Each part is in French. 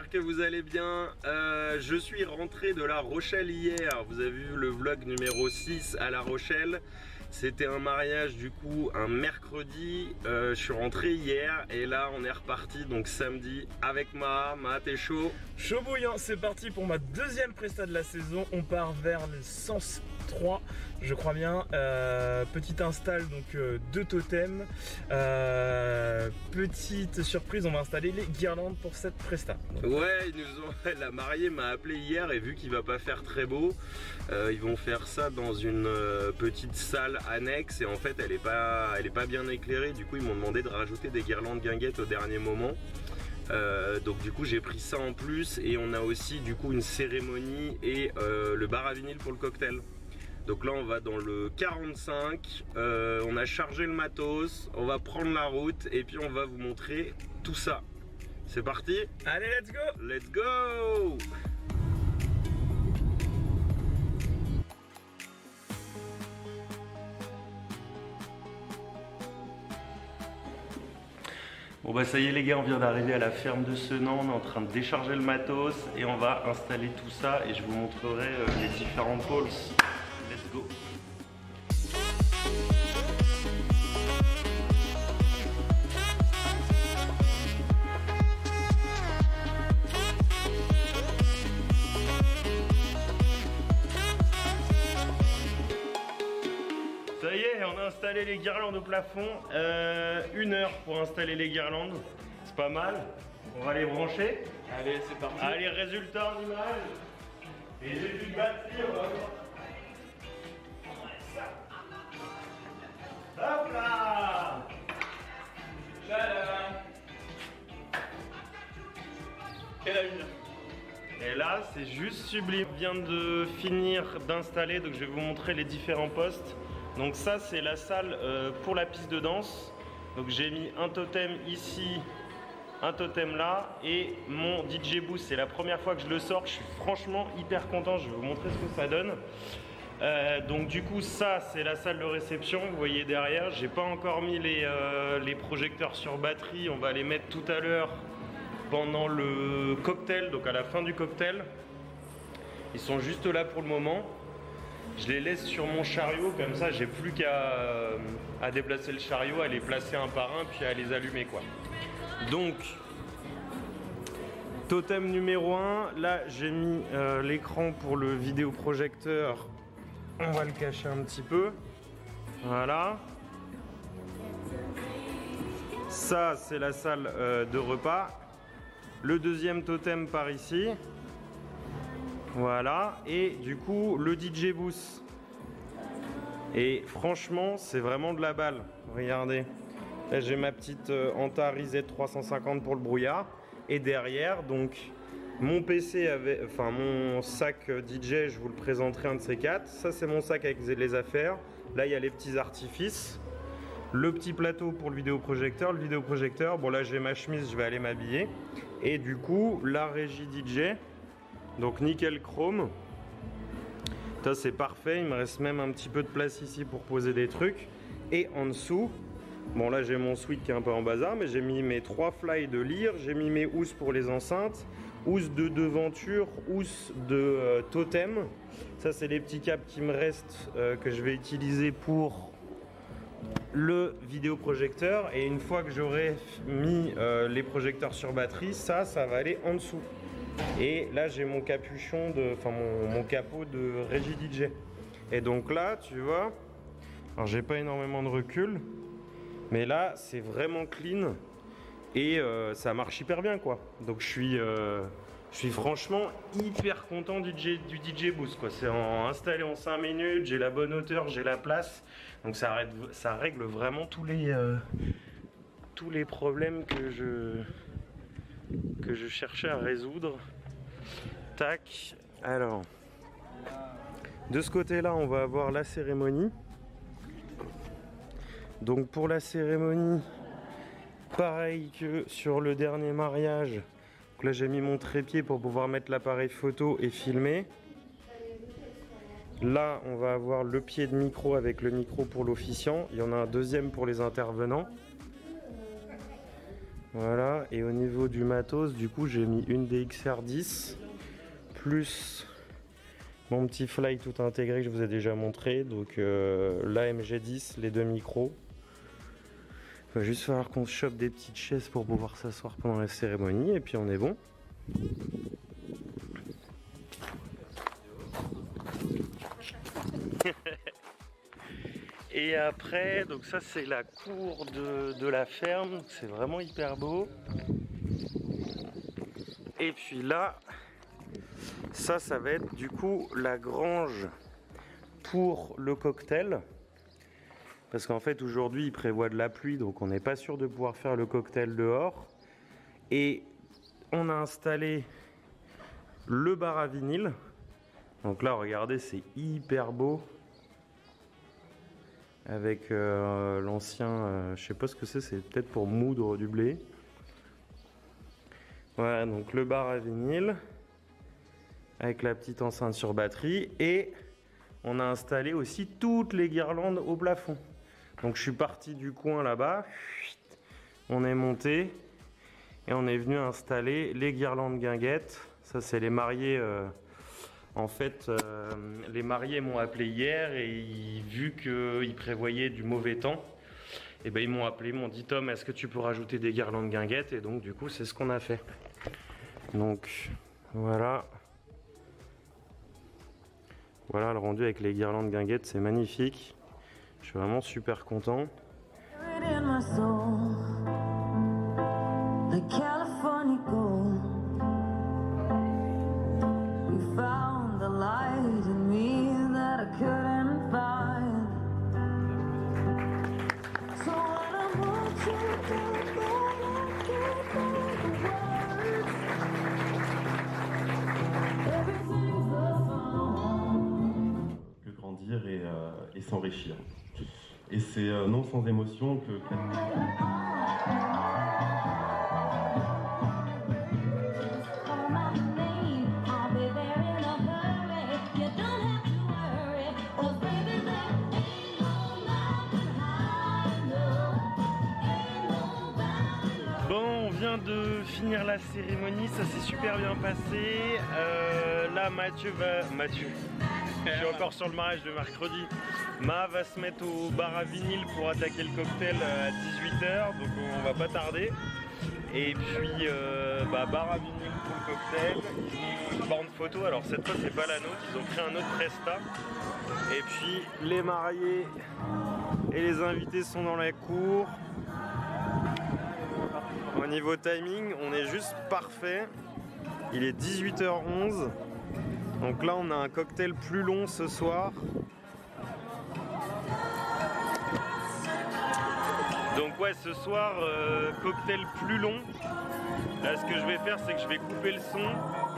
j'espère que vous allez bien. Je suis rentré de La Rochelle hier. Vous avez vu le vlog numéro 6 à La Rochelle. C'était un mariage du coup un mercredi. Je suis rentré hier et là on est reparti donc samedi avec Maha. Maha, t'es chaud? Chaud bouillant, c'est parti pour ma deuxième presta de la saison. On part vers le Sens 3, je crois bien. Petite install, donc 2 totems. Petite surprise, on va installer les guirlandes pour cette presta. Donc, ouais, la mariée m'a appelé hier et vu qu'il va pas faire très beau, ils vont faire ça dans une petite salle annexe et en fait elle est pas bien éclairée. Du coup ils m'ont demandé de rajouter des guirlandes guinguettes au dernier moment. Donc du coup j'ai pris ça en plus et on a aussi du coup une cérémonie et le bar à vinyle pour le cocktail. Donc là on va dans le 45, on a chargé le matos, on va prendre la route et puis on va vous montrer tout ça. C'est parti? allez, let's go! Let's go! Bon bah ça y est les gars, on vient d'arriver à la ferme de Senan, on est en train de décharger le matos et on va installer tout ça et je vous montrerai les différents poles. Let's go! Ça y est, on a installé les guirlandes au plafond. 1 heure pour installer les guirlandes. C'est pas mal. On va les brancher. Allez, c'est parti. Allez, résultat en image. Et j'ai plus de batterie, on va voir. Hop là! Tadam! Et la une. Et là, c'est juste sublime. Je viens de finir d'installer, donc je vais vous montrer les différents postes. Donc ça, c'est la salle pour la piste de danse. Donc j'ai mis un totem ici, un totem là, et mon DJ Boost. C'est la première fois que je le sors. Je suis franchement hyper content. Je vais vous montrer ce que ça donne. Donc du coup, ça, c'est la salle de réception. Vous voyez derrière, j'ai pas encore mis les projecteurs sur batterie. On va les mettre tout à l'heure pendant le cocktail, donc à la fin du cocktail. Ils sont juste là pour le moment. Je les laisse sur mon chariot, comme ça j'ai plus qu'à déplacer le chariot, à les placer un par un, puis à les allumer quoi. Donc, totem numéro 1, là j'ai mis l'écran pour le vidéoprojecteur. On va le cacher un petit peu. Voilà. Ça c'est la salle de repas. Le deuxième totem par ici. Voilà, et du coup le DJ Boost. Et franchement c'est vraiment de la balle. Regardez, là j'ai ma petite Antares Z350 pour le brouillard. Et derrière donc mon PC enfin mon sac DJ, je vous le présenterai un de ces quatre. Ça c'est mon sac avec les affaires. Là il y a les petits artifices. Le petit plateau pour le vidéoprojecteur. Le vidéoprojecteur, bon là j'ai ma chemise, je vais aller m'habiller. Et du coup la régie DJ. Donc nickel chrome. Ça c'est parfait, il me reste même un petit peu de place ici pour poser des trucs. Et en dessous, bon là j'ai mon suite qui est un peu en bazar, mais j'ai mis mes 3 fly de lyre, j'ai mis mes housses pour les enceintes, housses de devanture, housses de totem. Ça c'est les petits câbles qui me restent que je vais utiliser pour le vidéoprojecteur. Et une fois que j'aurai mis les projecteurs sur batterie, ça va aller en dessous. Et là j'ai mon capuchon, enfin mon capot de régie DJ. Et donc là tu vois, alors j'ai pas énormément de recul, mais là c'est vraiment clean et ça marche hyper bien quoi. Donc je suis franchement hyper content du DJ Boost quoi. C'est installé en 5 minutes, j'ai la bonne hauteur, j'ai la place. Donc ça règle vraiment tous les problèmes que je cherchais à résoudre. Tac. Alors, de ce côté-là, on va avoir la cérémonie. Donc pour la cérémonie, pareil que sur le dernier mariage. Donc là, j'ai mis mon trépied pour pouvoir mettre l'appareil photo et filmer. Là, on va avoir le pied de micro avec le micro pour l'officiant. Il y en a un deuxième pour les intervenants. Voilà, et au niveau du matos, du coup j'ai mis une DXR10 plus mon petit fly tout intégré que je vous ai déjà montré, donc la MG10, les deux micros. Il va juste falloir qu'on se chope des petites chaises pour pouvoir s'asseoir pendant la cérémonie et puis on est bon. Et après, donc ça c'est la cour de la ferme, c'est vraiment hyper beau. Et puis là, ça va être du coup la grange pour le cocktail. Parce qu'en fait aujourd'hui il prévoit de la pluie, donc on n'est pas sûr de pouvoir faire le cocktail dehors. Et on a installé le bar à vinyle. Donc là regardez, c'est hyper beau. Avec l'ancien, je sais pas ce que c'est peut-être pour moudre du blé. Voilà, donc le bar à vinyle avec la petite enceinte sur batterie, et on a installé aussi toutes les guirlandes au plafond. Donc je suis parti du coin là-bas, on est monté et on est venu installer les guirlandes guinguettes. Ça c'est les mariés. En fait, les mariés m'ont appelé hier et vu qu'ils prévoyaient du mauvais temps, et ben ils m'ont appelé, m'ont dit Tom, est-ce que tu peux rajouter des guirlandes guinguettes? Et donc du coup c'est ce qu'on a fait. Donc voilà. Voilà le rendu avec les guirlandes guinguettes, c'est magnifique. Je suis vraiment super content. Et s'enrichir. Et c'est non sans émotion que... Bon, on vient de finir la cérémonie, ça s'est super bien passé. Là, Mathieu, je suis encore sur le mariage de mercredi. Ma va se mettre au bar à vinyle pour attaquer le cocktail à 18h, donc on va pas tarder. Et puis bar à vinyle pour le cocktail, une borne photo. Alors cette fois c'est pas la nôtre, ils ont pris un autre Presta. Et puis les mariés et les invités sont dans la cour. Au niveau timing, on est juste parfait. Il est 18h11. Donc là on a un cocktail plus long ce soir. Donc ouais, ce soir cocktail plus long. Là ce que je vais faire c'est que je vais couper le son.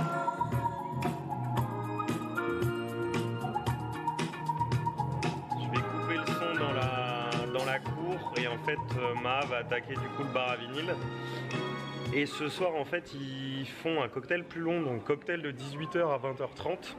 Je vais couper le son dans la cour et en fait Ma va attaquer du coup le bar à vinyle. Et ce soir en fait ils font un cocktail plus long, donc cocktail de 18h à 20h30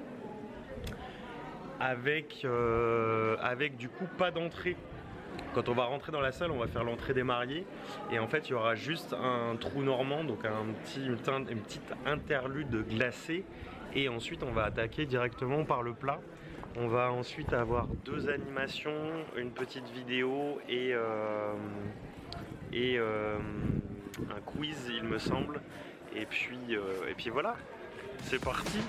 avec du coup pas d'entrée. Quand on va rentrer dans la salle, on va faire l'entrée des mariés et en fait il y aura juste un trou normand, donc une petite interlude glacée, et ensuite on va attaquer directement par le plat. On va ensuite avoir 2 animations, une petite vidéo et un quiz il me semble, et puis voilà, c'est parti.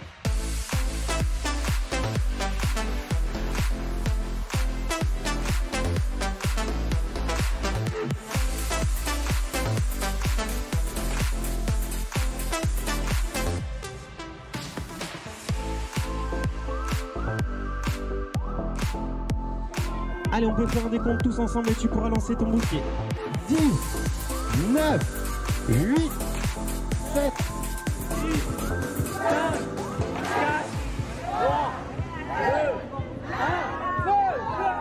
Allez, on peut faire un décompte tous ensemble et tu pourras lancer ton bouquet. 10, 9, 8, 7, 6, 5, 4, 3, 2, 1, feu!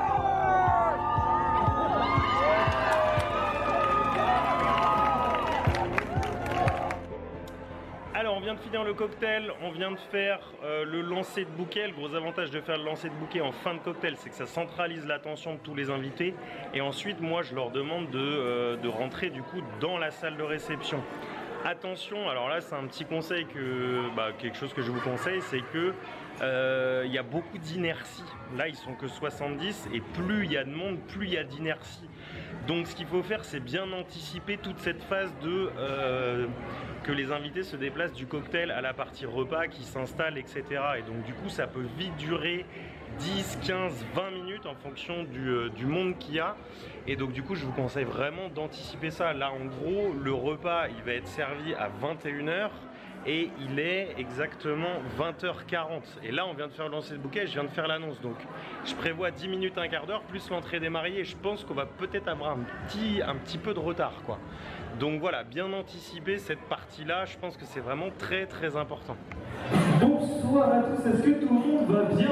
Alors on vient de finir le cocktail, on vient de faire le lancer de bouquet. Le gros avantage de faire le lancer de bouquet en fin de cocktail, c'est que ça centralise l'attention de tous les invités. Et ensuite, moi, je leur demande de rentrer du coup dans la salle de réception. Attention, alors là, c'est un petit conseil quelque chose que je vous conseille, c'est que il y a beaucoup d'inertie. Là, ils sont que 70 et plus il y a de monde, plus il y a d'inertie. Donc, ce qu'il faut faire, c'est bien anticiper toute cette phase de que les invités se déplacent du cocktail à la partie repas, qui s'installe, etc. Et donc, du coup, ça peut vite durer 10, 15, 20 minutes en fonction du monde qu'il y a. Et donc du coup je vous conseille vraiment d'anticiper ça. Là en gros le repas il va être servi à 21 h et il est exactement 20h40. Et là on vient de faire le lancer de bouquet, je viens de faire l'annonce. Donc je prévois 10 minutes, un quart d'heure plus l'entrée des mariés. Je pense qu'on va peut-être avoir un petit peu de retard quoi. Donc voilà, bien anticiper cette partie là, je pense que c'est vraiment très très important. Bonsoir à tous, est-ce que tout le monde va bien?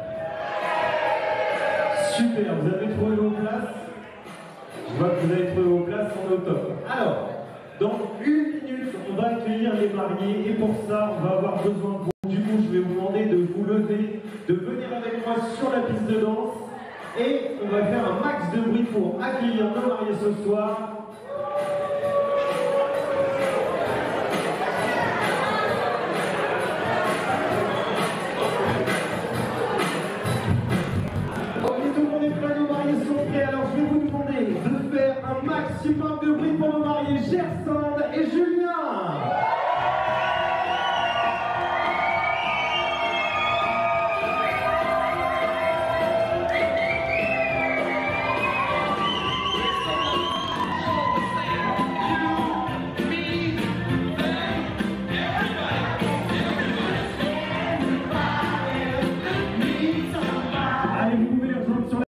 Super, vous avez trouvé vos places? Je vois que vous avez trouvé vos places, on est au top. Alors, dans 1 minute, on va accueillir les mariés et pour ça, on va avoir besoin de vous. Du coup, je vais vous demander de vous lever, de venir avec moi sur la piste de danse et on va faire un max de bruit pour accueillir nos mariés ce soir. Maximum de bruit pour nos mariés Gerson et Julien. Allez, vous pouvez les rejoindre sur la...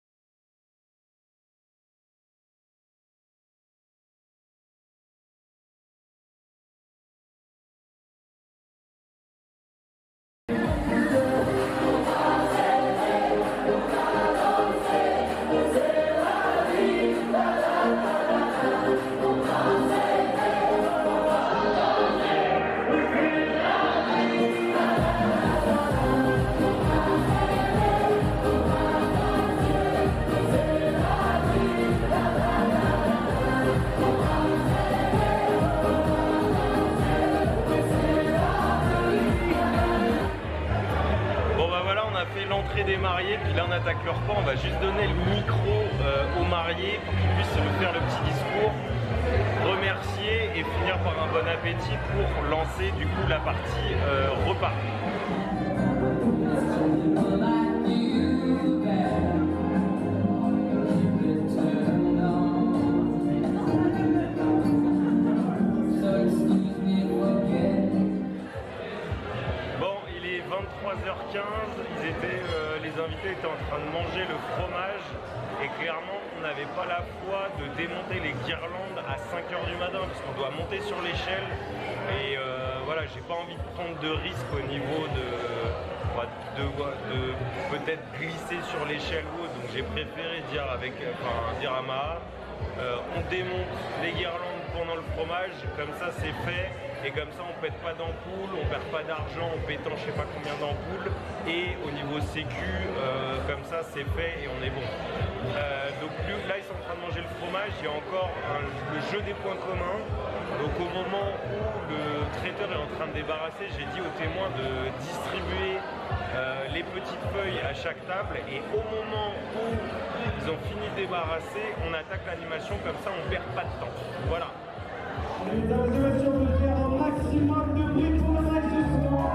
L'entrée des mariés, puis là on attaque leur repas. On va juste donner le micro aux mariés pour qu'ils puissent nous faire le petit discours, remercier et finir par un bon appétit pour lancer du coup la partie repas. Les invités étaient en train de manger le fromage et clairement on n'avait pas la foi de démonter les guirlandes à 5 h du matin parce qu'on doit monter sur l'échelle et voilà, j'ai pas envie de prendre de risques au niveau de peut-être glisser sur l'échelle ou autre, donc j'ai préféré dire à Maha on démonte les guirlandes pendant le fromage, comme ça c'est fait. Et comme ça on pète pas d'ampoule, on perd pas d'argent en pétant je sais pas combien d'ampoules. Et au niveau sécu, comme ça c'est fait et on est bon. Donc là ils sont en train de manger le fromage, il y a encore le jeu des points communs. Donc au moment où le traiteur est en train de débarrasser, j'ai dit aux témoins de distribuer les petites feuilles à chaque table. Et au moment où ils ont fini de débarrasser, on attaque l'animation, comme ça on perd pas de temps. Voilà. Mesdames et messieurs, on peut faire un maximum de bruit pour le match ce soir.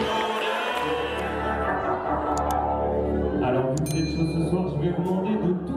Ce soir, je vais vous demander de tout